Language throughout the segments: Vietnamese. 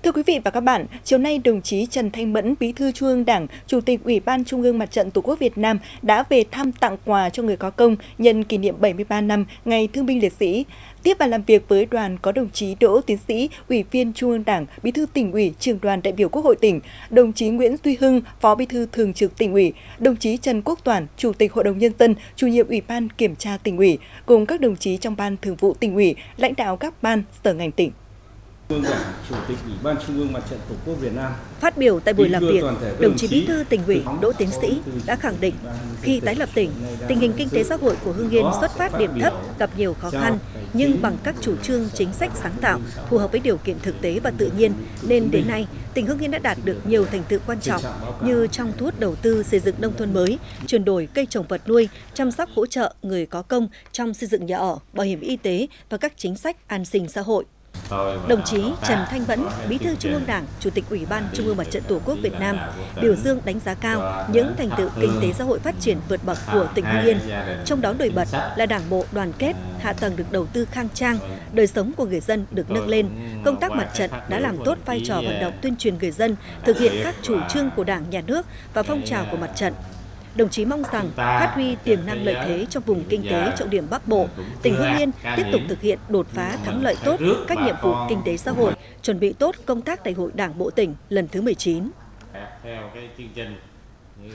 Thưa quý vị và các bạn, chiều nay đồng chí Trần Thanh Mẫn, Bí thư Trung ương Đảng, Chủ tịch Ủy ban Trung ương Mặt trận Tổ quốc Việt Nam đã về thăm tặng quà cho người có công nhân kỷ niệm 73 năm Ngày Thương binh Liệt sĩ. Tiếp và làm việc với đoàn có đồng chí Đỗ Tiến Sĩ, Ủy viên Trung ương Đảng, Bí thư Tỉnh ủy, Trưởng đoàn đại biểu Quốc hội tỉnh, đồng chí Nguyễn Duy Hưng, Phó Bí thư Thường trực Tỉnh ủy, đồng chí Trần Quốc Toản, Chủ tịch Hội đồng Nhân dân, Chủ nhiệm Ủy ban Kiểm tra Tỉnh ủy, cùng các đồng chí trong Ban Thường vụ Tỉnh ủy, lãnh đạo các ban, sở ngành tỉnh. Chủ tịch Ủy ban Trung ương Mặt trận Tổ quốc Việt Nam. Phát biểu tại buổi làm việc, đồng chí Bí thư Tỉnh ủy Đỗ Tiến Sĩ đã khẳng định khi tái lập tỉnh, tình hình kinh tế xã hội của Hưng Yên xuất phát điểm thấp, gặp nhiều khó khăn, nhưng bằng các chủ trương chính sách sáng tạo, phù hợp với điều kiện thực tế và tự nhiên, nên đến nay tỉnh Hưng Yên đã đạt được nhiều thành tựu quan trọng như trong thu hút đầu tư xây dựng nông thôn mới, chuyển đổi cây trồng vật nuôi, chăm sóc hỗ trợ người có công trong xây dựng nhà ở, bảo hiểm y tế và các chính sách an sinh xã hội. Đồng chí Trần Thanh Mẫn, Bí thư Trung ương Đảng, Chủ tịch Ủy ban Trung ương Mặt trận Tổ quốc Việt Nam biểu dương đánh giá cao những thành tựu kinh tế xã hội phát triển vượt bậc của tỉnh Hưng Yên. Trong đó nổi bật là Đảng bộ đoàn kết, hạ tầng được đầu tư khang trang, đời sống của người dân được nâng lên. Công tác mặt trận đã làm tốt vai trò vận động tuyên truyền người dân thực hiện các chủ trương của Đảng, Nhà nước và phong trào của mặt trận. Đồng chí mong rằng phát huy tiềm năng lợi thế trong vùng kinh tế trọng điểm Bắc Bộ, tỉnh Hưng Yên tiếp tục thực hiện đột phá thắng lợi tốt các nhiệm vụ kinh tế xã hội, chuẩn bị tốt công tác Đại hội Đảng bộ tỉnh lần thứ 19. Theo cái chương trình như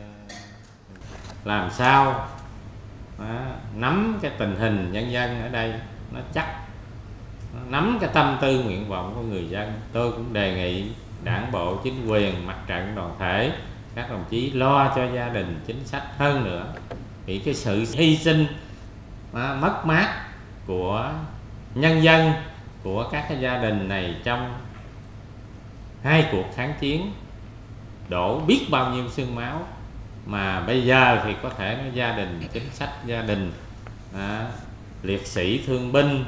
làm sao nắm cái tình hình nhân dân ở đây nó chắc, nắm cái tâm tư nguyện vọng của người dân. Tôi cũng đề nghị Đảng bộ, chính quyền, mặt trận, đoàn thể, các đồng chí lo cho gia đình chính sách hơn nữa, vì cái sự hy sinh mất mát của nhân dân, của các cái gia đình này trong hai cuộc kháng chiến đổ biết bao nhiêu xương máu, mà bây giờ thì có thể nói gia đình chính sách, gia đình liệt sĩ thương binh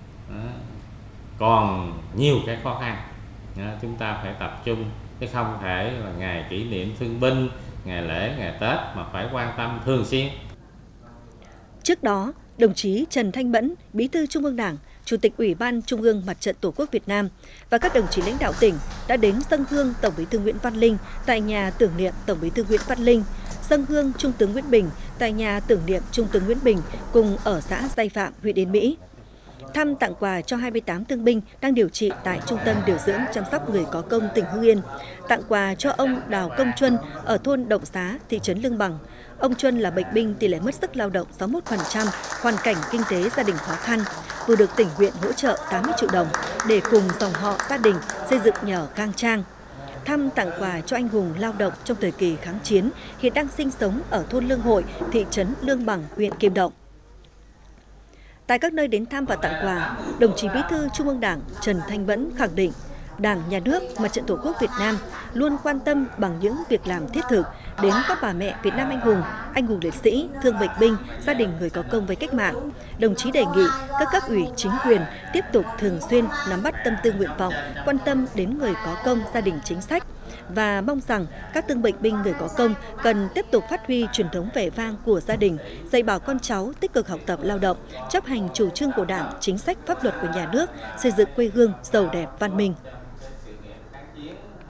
còn nhiều cái khó khăn. Chúng ta phải tập trung, chứ không thể là ngày kỷ niệm thương binh, ngày lễ, ngày Tết mà phải quan tâm thường xuyên. Trước đó, đồng chí Trần Thanh Mẫn, Bí thư Trung ương Đảng, Chủ tịch Ủy ban Trung ương Mặt trận Tổ quốc Việt Nam và các đồng chí lãnh đạo tỉnh đã đến dâng hương Tổng Bí thư Nguyễn Văn Linh tại nhà tưởng niệm Tổng Bí thư Nguyễn Văn Linh, dâng hương Trung tướng Nguyễn Bình tại nhà tưởng niệm Trung tướng Nguyễn Bình cùng ở xã Giai Phạm, huyện Yên Mỹ. Thăm tặng quà cho 28 thương binh đang điều trị tại Trung tâm Điều dưỡng chăm sóc người có công tỉnh Hưng Yên, tặng quà cho ông Đào Công Chuân ở thôn Động Xá, thị trấn Lương Bằng. Ông Chuân là bệnh binh tỷ lệ mất sức lao động 61%, hoàn cảnh kinh tế gia đình khó khăn, vừa được tỉnh huyện hỗ trợ 80 triệu đồng để cùng dòng họ gia đình xây dựng nhà ở khang trang. Thăm tặng quà cho anh hùng lao động trong thời kỳ kháng chiến, hiện đang sinh sống ở thôn Lương Hội, thị trấn Lương Bằng, huyện Kim Động. Tại các nơi đến thăm và tặng quà, đồng chí Bí thư Trung ương Đảng Trần Thanh Mẫn khẳng định Đảng, Nhà nước, Mặt trận Tổ quốc Việt Nam luôn quan tâm bằng những việc làm thiết thực đến các bà mẹ Việt Nam anh hùng liệt sĩ, thương bệnh binh, gia đình người có công với cách mạng. Đồng chí đề nghị các cấp ủy chính quyền tiếp tục thường xuyên nắm bắt tâm tư nguyện vọng, quan tâm đến người có công, gia đình chính sách và mong rằng các thương bệnh binh người có công cần tiếp tục phát huy truyền thống vẻ vang của gia đình, dạy bảo con cháu tích cực học tập lao động, chấp hành chủ trương của Đảng, chính sách pháp luật của nhà nước, xây dựng quê hương giàu đẹp văn minh.